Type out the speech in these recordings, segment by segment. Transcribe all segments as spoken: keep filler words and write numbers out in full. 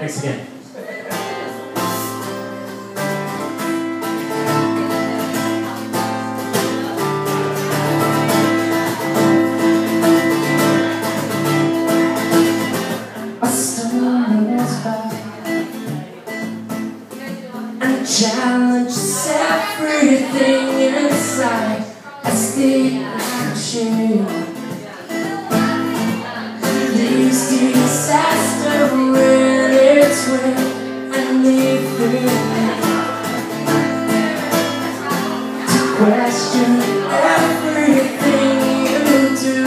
Thanks again. Challenges everything inside as the action leaves disaster in its way and leave me to question everything you do.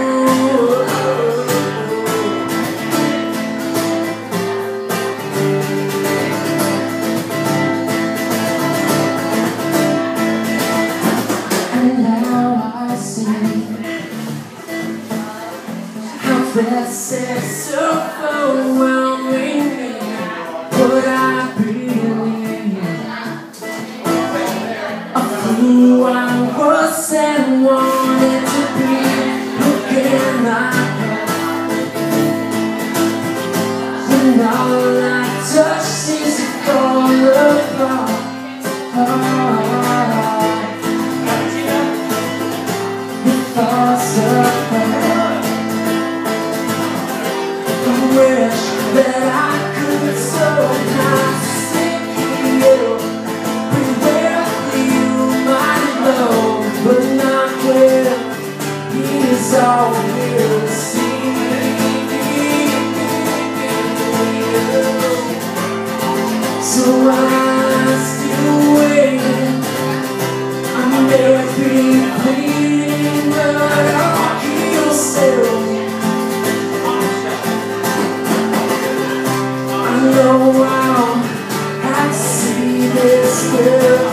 This is overwhelming me, what I believe of who I was and wanted to be. Looking like when all I touch seems to fall apart. Oh, it falls apart. Wish that I could somehow see you, be where you might know, but not where he's all you see. So I'm still waiting. I may be bleeding, but I'll heal still. No, I'll have to see this through.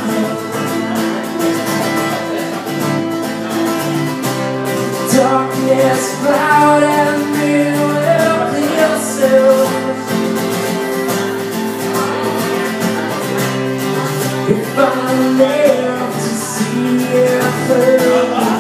Darkness, cloud, and me will clear soon. If I live to see it through.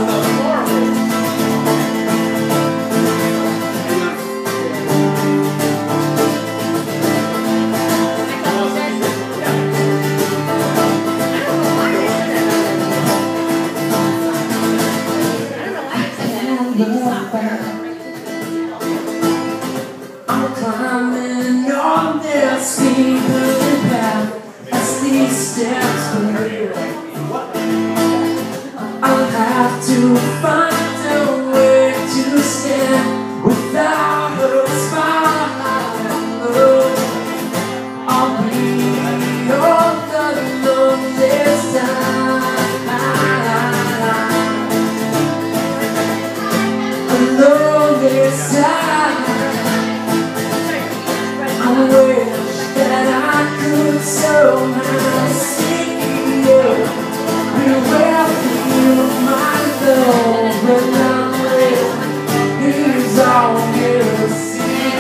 I'm climbing on this steep path as these steps reveal. I'll have to find a way to stand without her smile. I'll be all alone this time. Alone this time. I wish that I could somehow see you, be where you might go, but not where he's all you see.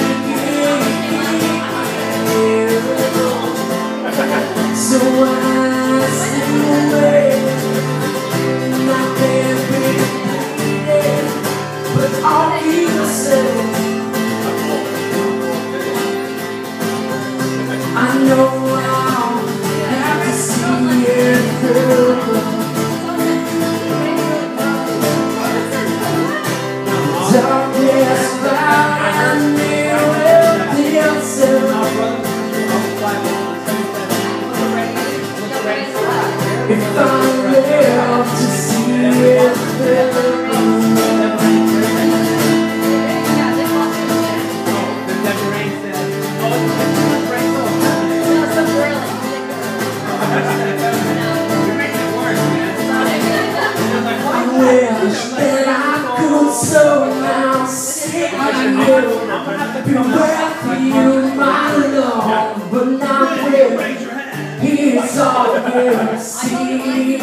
So I still wait, and I can't be bleeding, but all you say. I know I'll have to see it through. Darkness, cloud, and me will clear soon. If I live to see it through. That I could somehow see you, be where you might know, but not where he's all you see.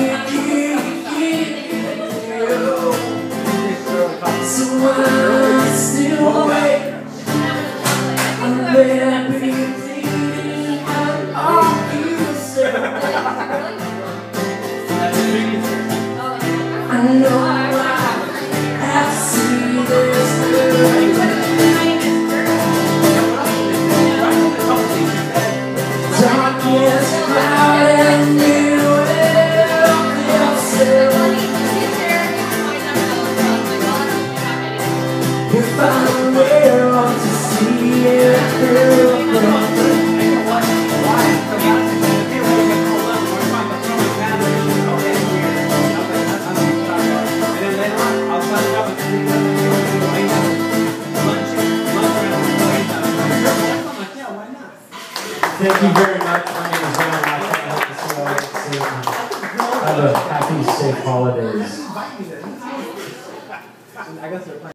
So I still wait, and there be bleeding out all you say. I know I have seen this through. Thank you very much. My name is Ryan. I hope to see you all soon. Have a happy, safe holidays.